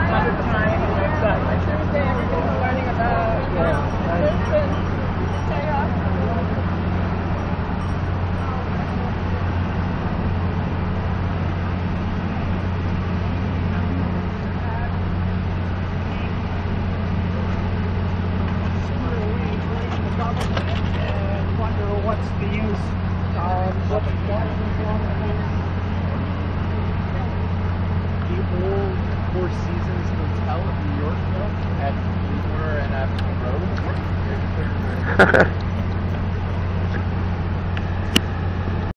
Tuesday, everybody's learning about this and wonder what's the use of what The old Four Seasons Hotel in New York, though, at Leesmore and Avenue Road.